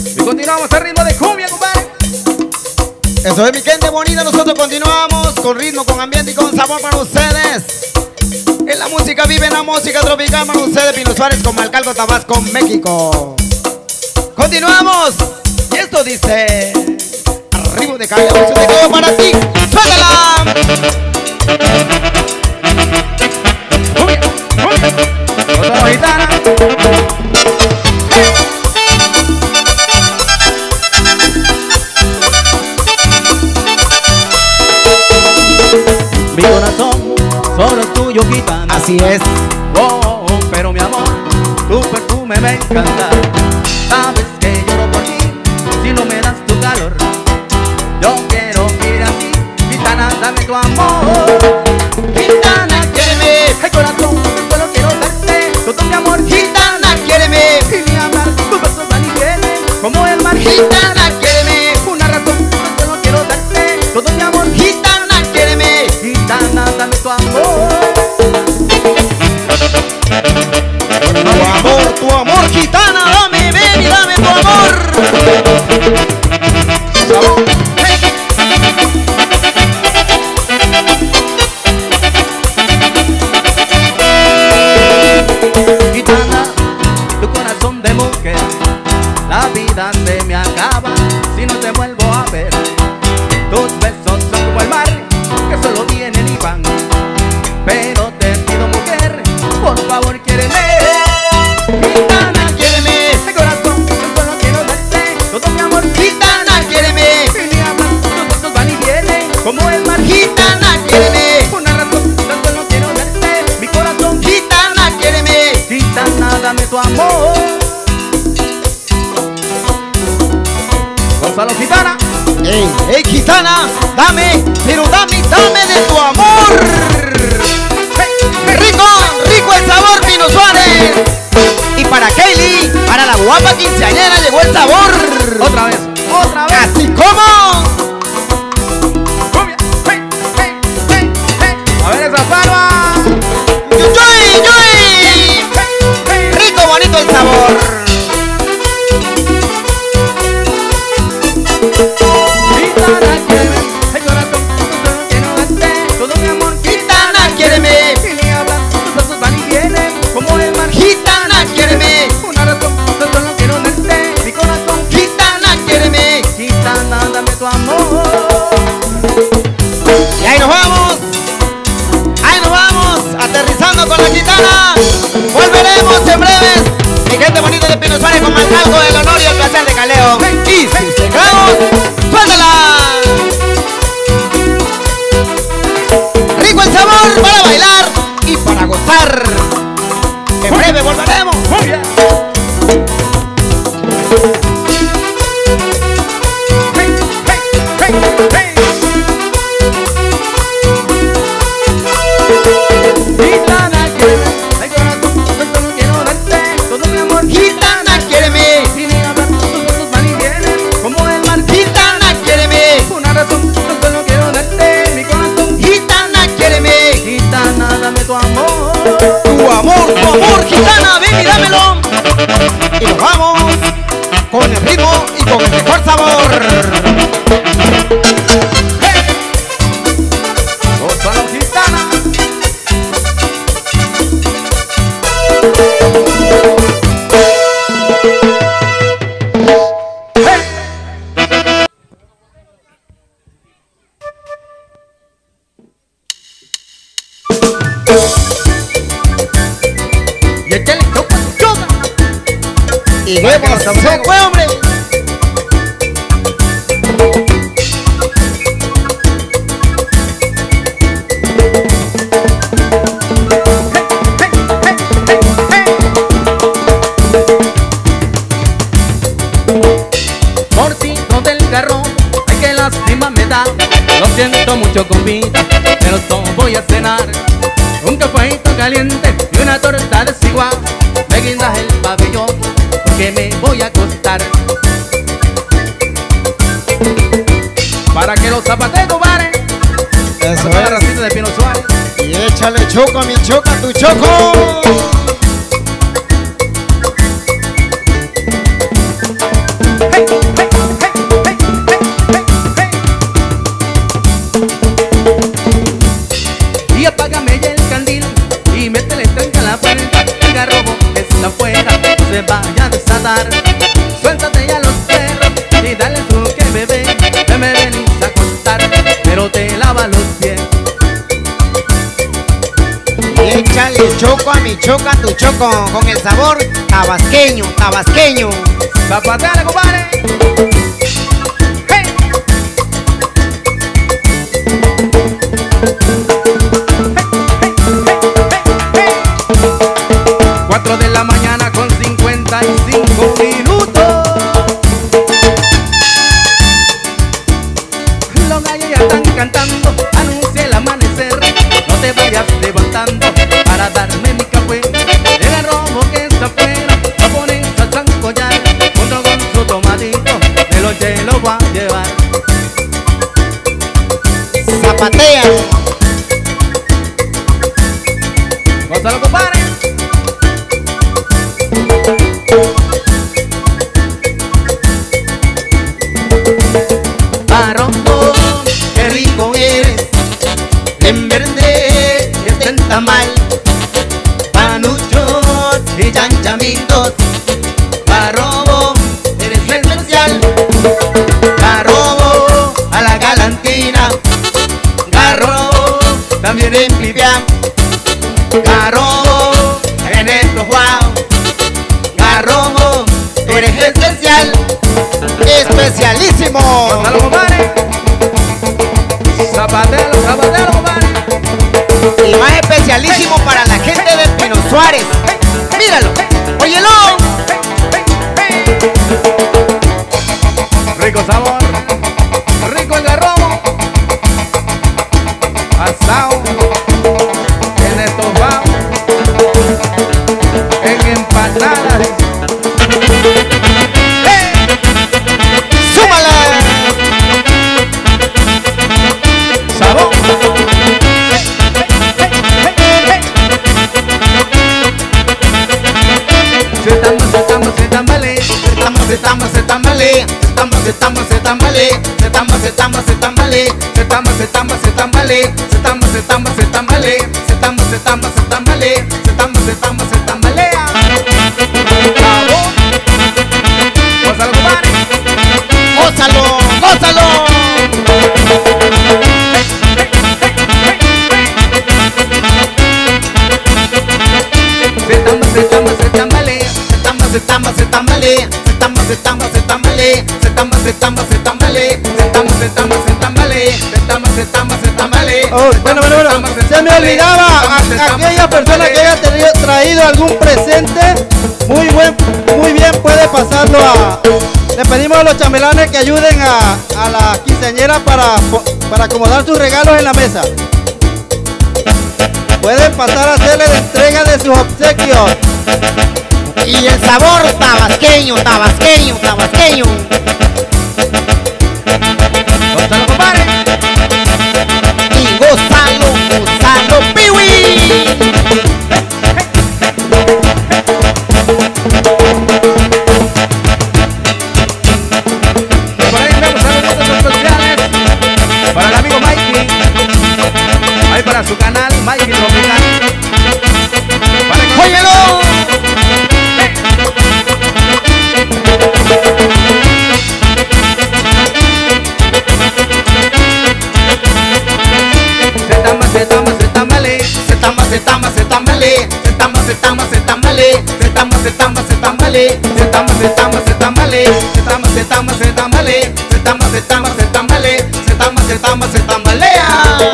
Y continuamos al ritmo de cumbia, compadre. Eso es mi gente bonita, nosotros continuamos con ritmo, con ambiente y con sabor para ustedes. En la música vive en la música tropical para ustedes, Pino Suárez con Malcalco, Tabasco, México. Continuamos. Y esto dice: arriba de calle, un de todo para ti. ¡Suéltala! Otra gitana. Mi corazón solo es tuyo, gitana. Así es. Oh, pero mi amor, tu perfume me encanta. Sabes que lloro por ti si no me das tu calor. Yo quiero ir así, gitana, dame tu amor. Gitana, quiéreme, el corazón, solo quiero darte todo mi amor. Gitana, quiéreme. Y ni hablar, tus besos van y vienen como el mar. Gitana, quiéreme. Una razón, solo quiero darte todo mi amor. Gitana, quiéreme. Gitana, dame tu amor. Tu amor, gitana, dame, ven y dame tu amor. Gitana, tu corazón de mujer, la vida se me acaba si no te vuelvo a ver. Tus besos son como el mar, que solo vienen y van. Pero te pido, mujer, por favor, quiéreme. Gitana, quiéreme, el corazón, solo quiero darte todo mi amor. Gitana, quiéreme. Y ni hablar, tus besos van y vienen como el mar. Gitana, quiéreme. Una razón, solo quiero darte mi corazón. Gitana, quiéreme. Gitana, dame tu amor. Gonzalo, gitana. Ey, ey, gitana, dame, pero dame de tu amor. Rico, rico el sabor, Pino Suárez. Y para Kaylee, para la guapa quinceañera llegó el sabor. Otra vez, otra vez. Así como. Cumbia, hey, hey, hey, hey. A ver esa palma. ¡Yuy, yuy! Rico, bonito el sabor. Gitana, quiéreme, el corazón, solo quiero darte todo mi amor. Gitana, quiéreme. Y ni hablar, tus besos van y vienen como el mar. Gitana, quiéreme. Una razón, solo quiero darte mi corazón. Gitana, quiéreme. Gitana, dame tu amor. Y ahí nos vamos. Ahí nos vamos. Aterrizando con la gitana. Volveremos en breves. Mi gente bonita de Pino Suárez con Malcalco, el honor y el placer de Caleo. Y si llegamos, suéltala. Rico el sabor para bailar y para gozar. En breve volveremos. Cumbia. Hey, hey, hey, hey. Gitana, quiéreme, el corazón, solo quiero darte todo mi amor. Gitana, quiéreme. Y ni hablar, tus besos van y vienen como el mar. Gitana, quiéreme. Una razón, solo quiero darte mi corazón. Gitana, quiéreme. Gitana, dame tu amor. Tu amor, gitana, ven y dámelo. Y nos vamos con el ritmo y con el mejor sabor. Gonzalo, gitana. Y échale choca, choca. Y vemos, se fue, hombre. Por ti no del carro, ay que lástima me da. Lo siento mucho, compita, pero solo voy a cenar un cafecito caliente y una torta desigual. Me guindas el pabellón porque me voy a acostar. Para que los zapateros paren. Eso Para la es. racita de Pino Suárez. Y échale choco a mi choca, tu choco. Hey. Suéltate ya los perros y dale su que bebé. Que me venís a contar, pero te lava los pies. Y échale choco a mi choco, a tu choco, con el sabor tabasqueño, tabasqueño. Zapateale, compadre. Hey. 4 de la mañana con 55 minutos. Los gallos ya están cantando, anuncia el amanecer. No te vayas levantando para darme mi café. El arrobo que está afuera lo ponen a zancollar, junto con su tomatito, de noche lo va a llevar. Zapatea. Gózalo, compadre. Arroz, qué rico eres, en verde y en tamal, panuchos y chanchamitos. Arrobo, eres esencial. Arrobo a la galantina, Garrobo también en Pipián, Garrobo en el Juan. Garrobo, tú eres esencial. Especialísimo. Gózalo, compadre. Zapatero, zapatero, compadre. El más especialísimo para la gente de Pino Suárez. Míralo, óyelo. Rico sabor, rico el garrobo, asado, en estofado, en empanadas. ¡Súmala! Sabor. Se tambalea, se tambalea, se tambalea, se tambalea, se tambalea, sabor. Gózalo, compadre. ¡Gózalo! ¡Gózalo! Bueno, se me olvidaba aquella persona que haya traído algún presente, muy bien puede pasarlo le pedimos a los chambelanes que ayuden a la quinceañera para acomodar sus regalos en la mesa. Pueden pasar a hacerle la entrega de sus obsequios. Y el sabor tabasqueño, tabasqueño, tabasqueño. Gózalo, compadre. Y gózalo, gózalo, piwi. Por ahí vemos saludos especiales para el amigo Mikey. Ahí para su canal, Mikey Tropical. ¡Óyelo! Se tambalea.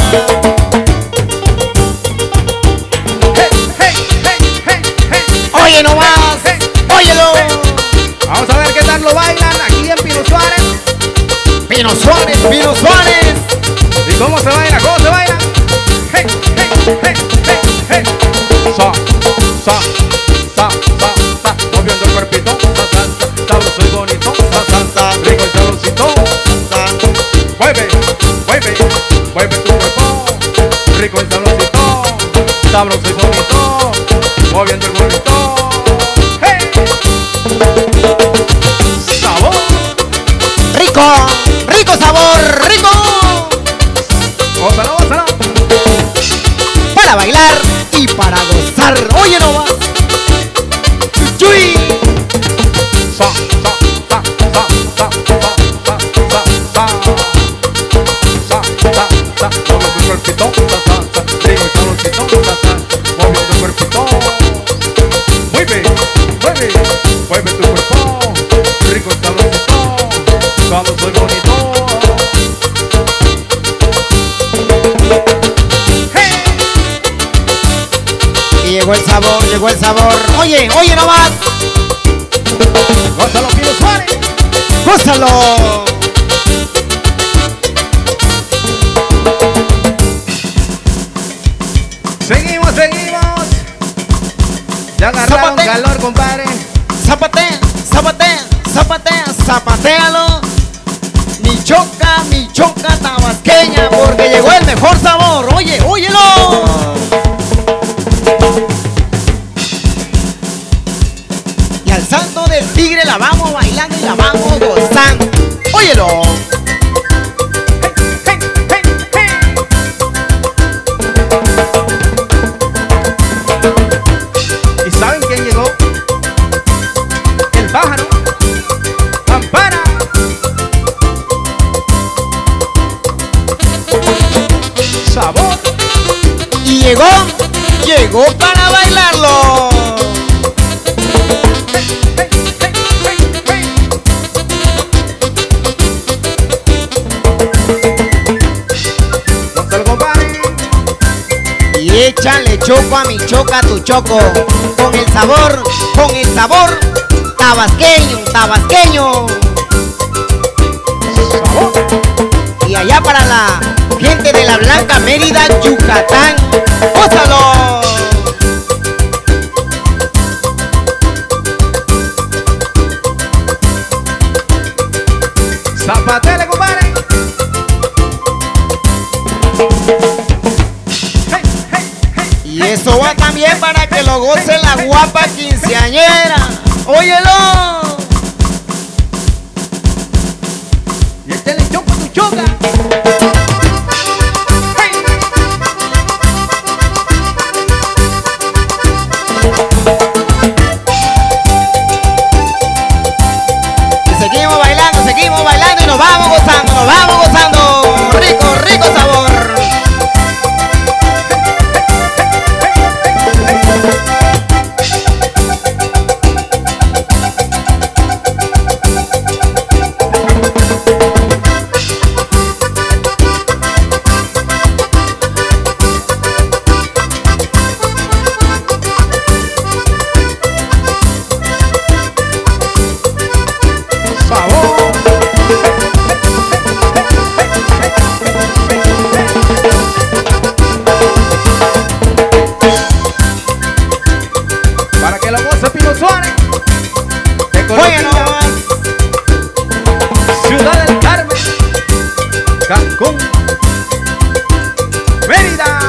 Oye nomás, óyelo. Vamos a ver qué tal lo bailan aquí en Pino Suárez. Pino Suárez, Pino Suárez. ¿Y cómo se baila? ¿Cómo se baila? Hey, hey, hey, hey, hey. Moviendo el cuerpito, sabroso y bonito, rico y sabrosito. Mueve, mueve, mueve tu cuerpo, rico y sabrosito, sabroso y bonito, moviendo el bonito. Hey. Sabor. Rico, rico sabor, rico. Gózalo, gózalo. Para bailar y para gozar. Oye nomás. Chuy. Sa, cuerpito, salsa, rico y sabrosito, salsa, mueve tu cuerpito. Mueve, mueve, mueve tu cuerpo, rico y sabrosito, sabroso y bonito. Hey. Y llegó el sabor, llegó el sabor. Oye, oye nomás. Gózalo, Pino Suárez. ¡Gózalo! Seguimos, seguimos. Ya agarraron Zapatea. calor, compadre. Zapatea, zapatea, zapatea, zapatealo. Mi choca tabasqueña, porque llegó el mejor sabor. Oye, óyelo. Y al santo del tigre la vamos bailando y la vamos gozando. Óyelo. Hey, hey, hey. ¿Y saben quién llegó? El pájaro. Campana. Sabor. Y llegó para bailarlo. Hey, hey, hey, hey. Gózalo, compadre. Y échale choco a mi choca, tu choco. Con el sabor tabasqueño, tabasqueño. Sabor. Y allá para la gente de la Blanca Mérida, Yucatán. ¡Gózalo! Zapatele, compadre. Hey, hey, hey. Y eso va también para que lo goce la guapa quinceañera. ¡Óyelo! Y este le choca tu choca. Hey. Y seguimos bailando y nos vamos gozando, nos vamos gozando. Rico, rico sabor. Sabor. Para que lo goce Pino Suárez. De Oye Colombia, nomás. Ciudad del Carmen, Cancún, Mérida.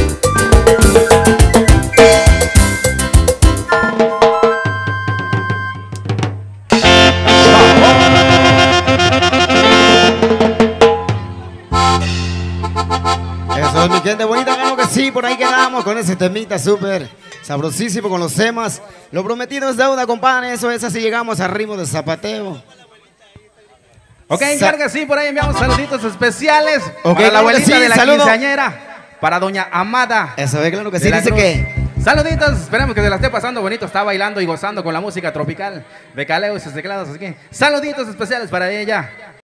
Eso es mi gente bonita, claro que sí, por ahí quedamos con ese temita súper sabrosísimo con los temas. Lo prometido es deuda, compadre, eso es así, llegamos al ritmo de zapateo. Ok, claro que sí, por ahí enviamos saluditos especiales Ok, para la claro que abuelita sí, de la saludo. quinceañera, para doña Amada. Eso es, claro que sí, de la dice Cruz. que... Saluditos, esperemos que se la esté pasando bonito, está bailando y gozando con la música tropical de Caleo y sus teclados, así que saluditos especiales para ella.